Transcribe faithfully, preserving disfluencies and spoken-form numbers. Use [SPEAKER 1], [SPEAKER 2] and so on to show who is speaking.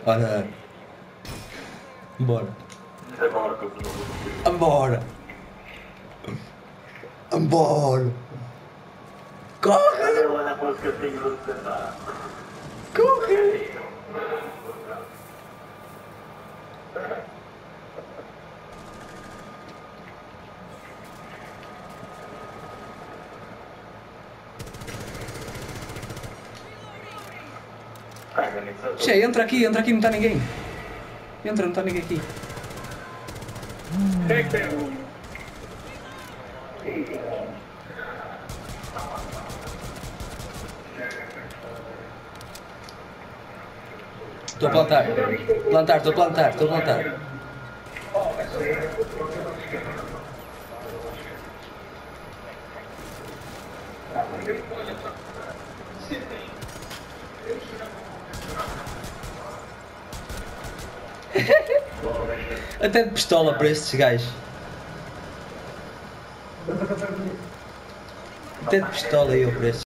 [SPEAKER 1] Ora. Bora. Ambora. Ambora. Corre! Corre! Che, entra aqui, entra aqui, não está ninguém. Entra, não está ninguém aqui. Estou a plantar. Plantar, estou a plantar, estou a plantar. Até de pistola para estes gajos. Até de pistola eu para estes.